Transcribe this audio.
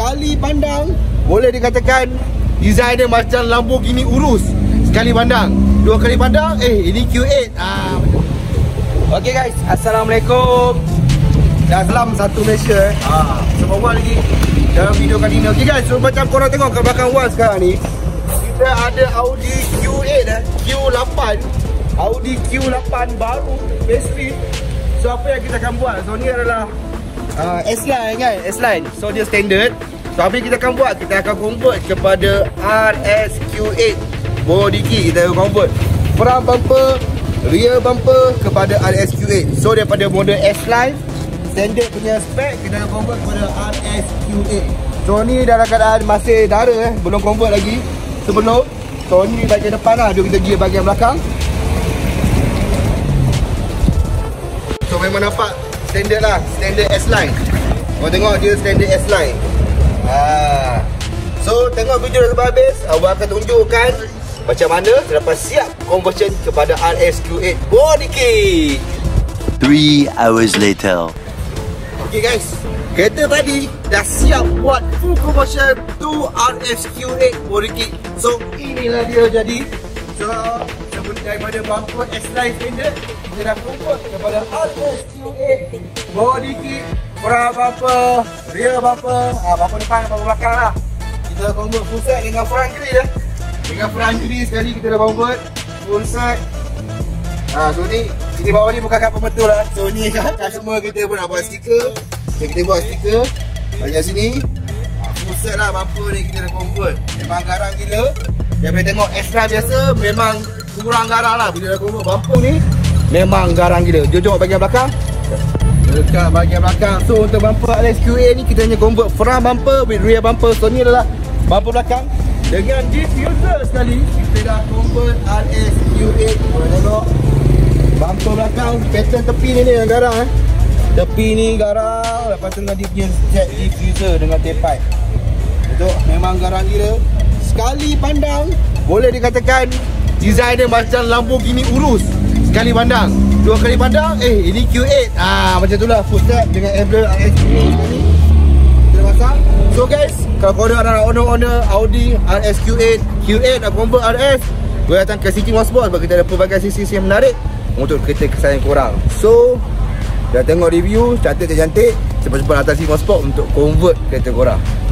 sekali pandang boleh dikatakan design dia macam Lamborghini Urus. Sekali pandang, dua kali pandang, ini Q8. Okay guys, Assalamualaikum. Dah salam satu Malaysia. Semua buat lagi dalam video kali ni. Okay guys, so macam korang tengok kat belakang Wan sekarang ni, kita ada Audi Q8 Q8. Audi Q8 baru facelift. So apa yang kita akan buat? So ni adalah S-Line kan, S-Line. So dia standard. So apa yang kita akan buat? Kita akan convert kepada RSQ8 body kit. Kita akan convert front bumper, rear bumper kepada RSQ8. So daripada model S-Line standard punya spec, kita akan convert kepada RSQ8. So ni dalam keadaan masih dara belum convert lagi. Sebelum, so ni bahagian depan lah. Jom kita pergi bahagian belakang. So memang nampak standard lah, standard S-Line. Korang tengok dia standard S-Line. So tengok video sampai habis. Abang akan tunjukkan macam mana selepas siap conversion kepada RSQ8 body kit. 3 hours later. Okay guys, kereta tadi dah siap buat full conversion to RSQ8 body kit. So inilah dia jadi. So daripada bumper S-Line standard, kita dah convert kepada RSQ8 body kit. Front bumper, rear bumper, bumper depan, bumper belakang lah. Kita dah convert full set dengan front grill ya. Dengan front grill sekali kita dah convert full set. So ni, sini bawah ni bukan kapal betul lah. So ni customer kita pun nak buat stiker. Kita buat stiker bahagian sini. Full set lah bumper ni kita dah convert. Memang garang gila. Yang boleh tengok S-Line biasa memang kurang garang lah. Bila dah convert bumper ni memang garang gila. Jom tengok bahagian belakang. Dekat bahagian belakang. So untuk bumper RSQ8 ni kita hanya convert front bumper with rear bumper. So ni adalah bumper belakang dengan diffuser sekali. Kita dah convert RSQ8. Boleh tengok bumper belakang, pattern tepi ni yang garang Tepi ni garang. Lepas tu dengan dia punya jet diffuser dengan tailpipe. Betul, memang garang gila. Sekali pandang boleh dikatakan design dia macam Lamborghini Urus. Sekali pandang, dua kali pandang, ini Q8. Macam tu lah footstep dengan emblem RSQ8 ni kita dah pasang. So guys, kalau korang ada owner Audi RSQ8 Q8 nak convert RS, boleh datang ke City Motorsport sebab kita ada pelbagai sisi yang menarik untuk kereta kesayangan korang. So dah tengok review cantik-cantik, cepat-cepat datang City Motorsport untuk convert kereta korang.